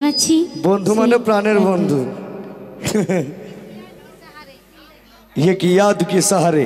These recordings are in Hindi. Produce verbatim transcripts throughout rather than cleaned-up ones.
अच्छी बंधु माने प्राणेर बंधु। ये की याद के सहारे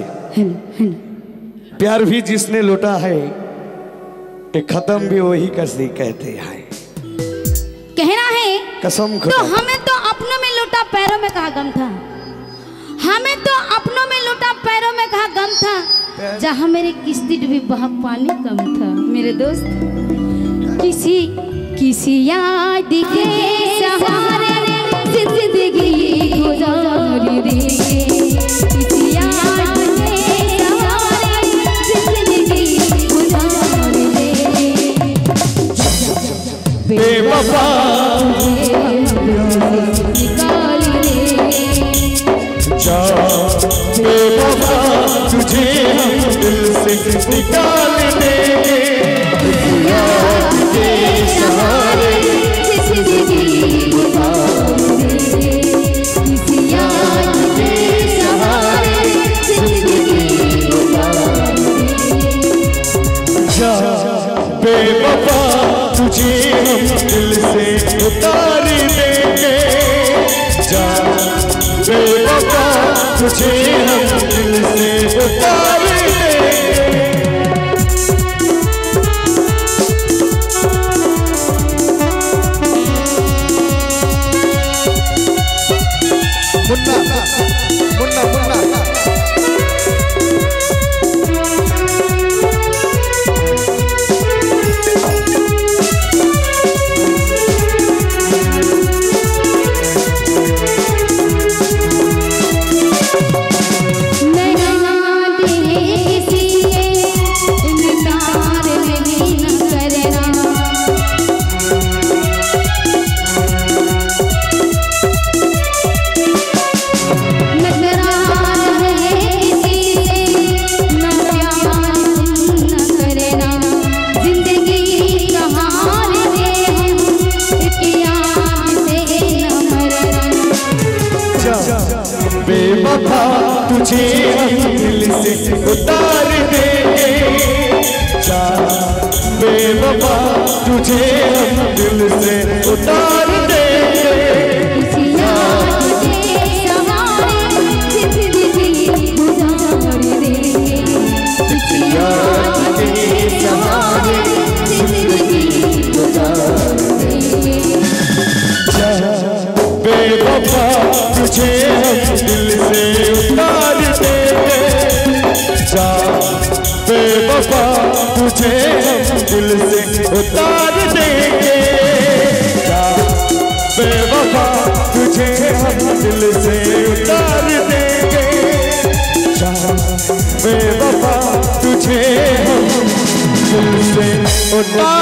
प्यार भी जिसने लौटा है कि खत्म भी वही कैसे कहते हैं। कहना है कसम तो हमें तो अपनों में लौटा पैरों में कहा गम था, हमें तो अपनों में लौटा पैरों में कहा गम था, जहाँ मेरी किस्ती डूबी वहाँ पानी कम था। मेरे दोस्त किसी किसी याद के सहारे जिंदगी गुजारी दे, किसी याद के सहारे जिंदगी गुजारी दे। बेवफा निकाल दे जा, बेवफा तुझे हम दिल से निकाल देंगे। किसी याद के सहारे जिंदगी गुजारी दे, किसी याद के सहारे जिंदगी गुजारी दे। जा बेवफा तुझे हम दिल से उतार देंगे, जा बेवफा तुझे हम दिल से उतार देंगे। मुन्ना मुन्ना मुन्ना बेवफा तुझे हम दिल से उतार देंगे, जा बेवफा तुझे हम दिल से उतार देंगे। किसी याद के सहारे जिंदगी गुजारी देंगे, किसी याद के सहारे जिंदगी गुजारी देंगे। जा बेवफा तुझे हम दिल से उतार देंगे, जा बेवफा तुझे हम दिल से उतार देंगे, जा बेवफा तुझे हम दिल से उतार देंगे, जा बेवफा तुझे हम दिल से उतार